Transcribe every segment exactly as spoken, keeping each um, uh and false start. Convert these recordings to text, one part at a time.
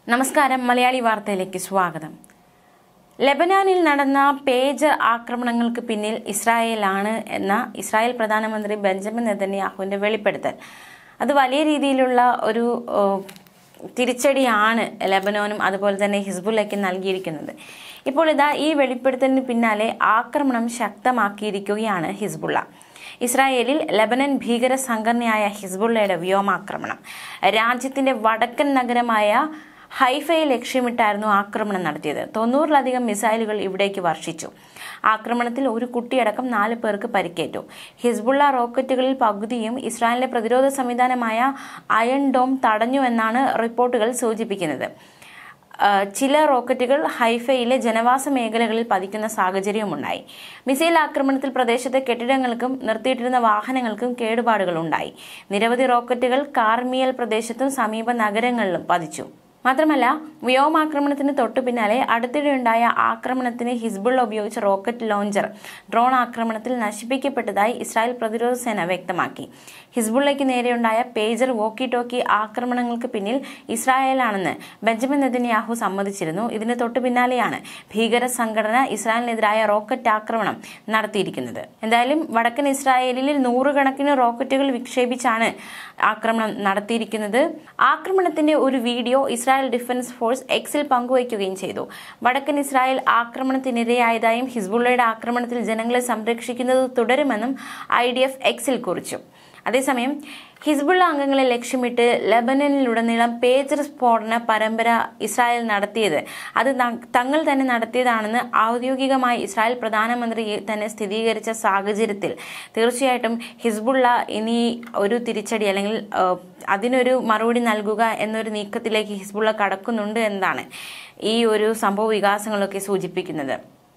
നമസ്കാരം, മലയാളി വാർത്തയിലേക്ക് സ്വാഗതം. ലെബനാനിൽ നടന്ന പേജർ ആക്രമണങ്ങൾക്ക് പിന്നിൽ ഇസ്രായേലാണ് എന്ന ഇസ്രായേൽ പ്രധാനമന്ത്രി ബെഞ്ചമിൻ നെതന്യാഹുവിന്റെ വെളിപ്പെടുത്തൽ അത് വലിയ രീതിയിലുള്ള ഒരു തിരിച്ചടിയാണ് ലെബനോനും അതുപോലെ തന്നെ ഹിസ്ബുള്ളയ്ക്കും നൽകിയിരിക്കുന്നത്. ഇപ്പോൾ ഇതാ ഈ വെളിപ്പെടുത്തലിന് പിന്നാലെ ആക്രമണം ശക്തമാക്കിയിരിക്കുകയാണ് ഹിസ്ബുള്ള. ഇസ്രായേലിൽ ലെബനൻ ഭീകര സംഘടനയായ ഹിസ്ബുള്ളയുടെ വ്യോമാക്രമണം. രാജ്യത്തിന്റെ വടക്കൻ നഗരമായ ഹൈഫയെ ലക്ഷ്യമിട്ടായിരുന്നു ആക്രമണം നടത്തിയത്. തൊണ്ണൂറിലധികം മിസൈലുകൾ ഇവിടേക്ക് വർഷിച്ചു. ആക്രമണത്തിൽ ഒരു കുട്ടിയടക്കം നാല് പേർക്ക് പരിക്കേറ്റു. ഹിസ്ബുള്ള റോക്കറ്റുകളിൽ പകുതിയും ഇസ്രായേലിന്റെ പ്രതിരോധ സംവിധാനമായ അയൺ ഡോം തടഞ്ഞുവെന്നാണ് റിപ്പോർട്ടുകൾ സൂചിപ്പിക്കുന്നത്. ചില റോക്കറ്റുകൾ ഹൈഫയിലെ ജനവാസ മേഖലകളിൽ പതിക്കുന്ന സാഹചര്യവുമുണ്ടായി. മിസൈൽ ആക്രമണത്തിൽ പ്രദേശത്തെ കെട്ടിടങ്ങൾക്കും നിർത്തിയിട്ടിരുന്ന വാഹനങ്ങൾക്കും കേടുപാടുകൾ ഉണ്ടായി. നിരവധി റോക്കറ്റുകൾ കാർമിയൽ പ്രദേശത്തും സമീപ നഗരങ്ങളിലും പതിച്ചു. മാത്രമല്ല, വ്യോമാക്രമണത്തിന് തൊട്ടു പിന്നാലെ അടുത്തിടെയുണ്ടായ ആക്രമണത്തിന് ഹിസ്ബുള്ള ഉപയോഗിച്ച റോക്കറ്റ് ലോഞ്ചർ ഡ്രോൺ ആക്രമണത്തിൽ നശിപ്പിക്കപ്പെട്ടതായി ഇസ്രായേൽ പ്രതിരോധ സേന വ്യക്തമാക്കി. ഹിസ്ബുള്ളയ്ക്ക് നേരെയുണ്ടായ പേജർ വോക്കി ടോക്കി ആക്രമണങ്ങൾക്ക് പിന്നിൽ ഇസ്രായേലാണെന്ന് ബെഞ്ചമിൻ നെതന്യാഹു സമ്മതിച്ചിരുന്നു. ഇതിന് തൊട്ടു പിന്നാലെയാണ് ഭീകര സംഘടന ഇസ്രായേലിനെതിരായ റോക്കറ്റ് ആക്രമണം നടത്തിയിരിക്കുന്നത്. എന്തായാലും വടക്കൻ ഇസ്രായേലിൽ നൂറുകണക്കിന് റോക്കറ്റുകൾ വിക്ഷേപിച്ചാണ് ആക്രമണം നടത്തിയിരിക്കുന്നത്. ആക്രമണത്തിന്റെ ഒരു വീഡിയോ ഇസ്രായേൽ ഡിഫൻസ് ഫോഴ്സ് എക്സിൽ പങ്കുവയ്ക്കുകയും ചെയ്തു. വടക്കൻ ഇസ്രായേൽ ആക്രമണത്തിനിരയായതായും ഹിസ്ബുള്ളയുടെ ആക്രമണത്തിൽ ജനങ്ങളെ സംരക്ഷിക്കുന്നത് തുടരുമെന്നും ഐ ഡി എഫ് എക്സിൽ കുറിച്ചു. അതേസമയം ഹിസ്ബുള്ള അംഗങ്ങളെ ലക്ഷ്യമിട്ട് ലെബനനിലുടനീളം പേജർ സ്ഫോടന പരമ്പര ഇസ്രായേൽ നടത്തിയത് അത് തങ്ങൾ തന്നെ നടത്തിയതാണെന്ന് ഔദ്യോഗികമായി ഇസ്രായേൽ പ്രധാനമന്ത്രി തന്നെ സ്ഥിരീകരിച്ച സാഹചര്യത്തിൽ തീർച്ചയായിട്ടും ഹിസ്ബുള്ള ഇനി ഒരു തിരിച്ചടി അല്ലെങ്കിൽ അതിനൊരു മറുപടി നൽകുക എന്നൊരു നീക്കത്തിലേക്ക് ഹിസ്ബുള്ള കടക്കുന്നുണ്ട് എന്നാണ് ഈ ഒരു സംഭവ വികാസങ്ങളൊക്കെ സൂചിപ്പിക്കുന്നത്.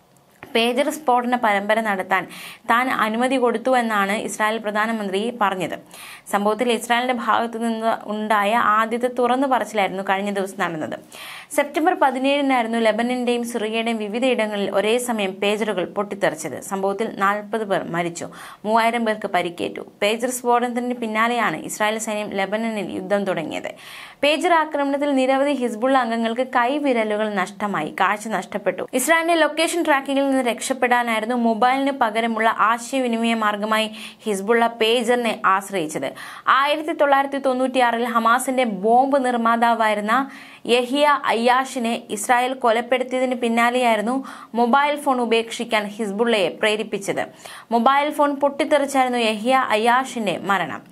പേജർ സ്ഫോടന പരമ്പര നടത്താൻ താൻ അനുമതി കൊടുത്തു എന്നാണ് ഇസ്രായേൽ പ്രധാനമന്ത്രി പറഞ്ഞത്. സംഭവത്തിൽ ഇസ്രായേലിന്റെ ഭാഗത്തു നിന്ന് ഉണ്ടായ ആദ്യത്തെ തുറന്നു പറച്ചിലായിരുന്നു കഴിഞ്ഞ ദിവസം നടന്നത്. സെപ്റ്റംബർ പതിനേഴിനായിരുന്നു ലെബനന്റെയും സിറിയയുടെയും വിവിധയിടങ്ങളിൽ ഒരേ സമയം പേജറുകൾ പൊട്ടിത്തെറിച്ചത്. സംഭവത്തിൽ നാൽപ്പത് പേർ മരിച്ചു, മൂവായിരം പേർക്ക് പരിക്കേറ്റു. പേജർ സ്ഫോടനത്തിന് പിന്നാലെയാണ് ഇസ്രായേൽ സൈന്യം ലെബനനിൽ യുദ്ധം തുടങ്ങിയത്. പേജർ ആക്രമണത്തിൽ നിരവധി ഹിസ്ബുള്ള അംഗങ്ങൾക്ക് കൈവിരലുകൾ നഷ്ടമായി, കാഴ്ച നഷ്ടപ്പെട്ടു. ഇസ്രായേലിന്റെ ലൊക്കേഷൻ ട്രാക്കിംഗിൽ നിന്ന് രക്ഷപ്പെടാനായിരുന്നു മൊബൈലിന് പകരമുള്ള ആശയവിനിമയ മാർഗമായി ഹിസ്ബുള്ള പേജറിനെ ആശ്രയിച്ചത്. ആയിരത്തി തൊള്ളായിരത്തി തൊണ്ണൂറ്റിയാറിൽ ഹമാസിന്റെ ബോംബ് നിർമ്മാതാവായിരുന്ന യഹിയ അയ്യാഷിനെ ഇസ്രായേൽ കൊലപ്പെടുത്തിയതിന് പിന്നാലെയായിരുന്നു മൊബൈൽ ഫോൺ ഉപേക്ഷിക്കാൻ ഹിസ്ബുള്ളയെ പ്രേരിപ്പിച്ചത്. മൊബൈൽ ഫോൺ പൊട്ടിത്തെറിച്ചായിരുന്നു യഹിയ അയ്യാഷിന്റെ മരണം.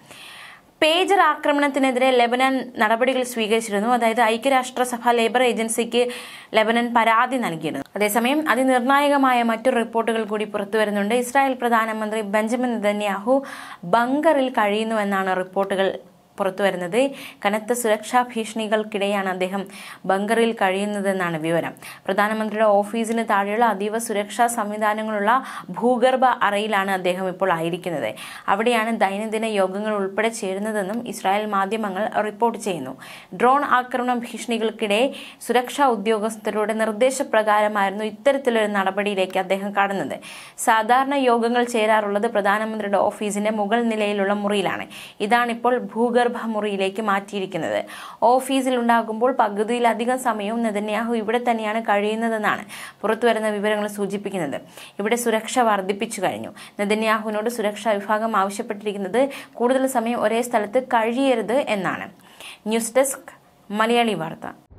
പേജർ ആക്രമണത്തിനെതിരെ ലെബനൻ നടപടികൾ സ്വീകരിച്ചിരുന്നു. അതായത് ഐക്യരാഷ്ട്രസഭ ലേബർ ഏജൻസിക്ക് ലെബനൻ പരാതി നൽകിയിരുന്നു. അതേസമയം അതിനിർണായകമായ മറ്റൊരു റിപ്പോർട്ടുകൾ കൂടി പുറത്തുവരുന്നുണ്ട്. ഇസ്രായേൽ പ്രധാനമന്ത്രി ബെഞ്ചമിൻ നെതന്യാഹു ബങ്കറിൽ കഴിയുന്നുവെന്നാണ് റിപ്പോർട്ടുകൾ പുറത്തുവരുന്നത്. കനത്ത സുരക്ഷാ ഭീഷണികൾക്കിടെയാണ് അദ്ദേഹം ബങ്കറിൽ കഴിയുന്നതെന്നാണ് വിവരം. പ്രധാനമന്ത്രിയുടെ ഓഫീസിന് താഴെയുള്ള അതീവ സുരക്ഷാ സംവിധാനങ്ങളുള്ള ഭൂഗർഭ അറയിലാണ് അദ്ദേഹം ഇപ്പോൾ ആയിരിക്കുന്നത്. അവിടെയാണ് ദൈനംദിന യോഗങ്ങൾ ഉൾപ്പെടെ ചേരുന്നതെന്നും ഇസ്രായേൽ മാധ്യമങ്ങൾ റിപ്പോർട്ട് ചെയ്യുന്നു. ഡ്രോൺ ആക്രമണ ഭീഷണികൾക്കിടെ സുരക്ഷാ ഉദ്യോഗസ്ഥരുടെ നിർദ്ദേശപ്രകാരമായിരുന്നു ഇത്തരത്തിലൊരു നടപടിയിലേക്ക് അദ്ദേഹം കടന്നത്. സാധാരണ യോഗങ്ങൾ ചേരാറുള്ളത് പ്രധാനമന്ത്രിയുടെ ഓഫീസിന്റെ മുകൾ നിലയിലുള്ള മുറിയിലാണ്. ഇതാണിപ്പോൾ ഭൂഗർഭ മുറിയിലേക്ക് മാറ്റിയിരിക്കുന്നത്. ഓഫീസിൽ ഉണ്ടാകുമ്പോൾ പകുതിയിലധികം സമയവും നെതന്യാഹു ഇവിടെ തന്നെയാണ് കഴിയുന്നതെന്നാണ് പുറത്തുവരുന്ന വിവരങ്ങൾ സൂചിപ്പിക്കുന്നത്. ഇവിടെ സുരക്ഷ വർദ്ധിപ്പിച്ചു കഴിഞ്ഞു. നെതന്യാഹുവിനോട് സുരക്ഷാ വിഭാഗം ആവശ്യപ്പെട്ടിരിക്കുന്നത് കൂടുതൽ സമയം ഒരേ സ്ഥലത്ത് കഴിയരുത് എന്നാണ്. ന്യൂസ് ഡെസ്ക്, മലയാളി വാർത്ത.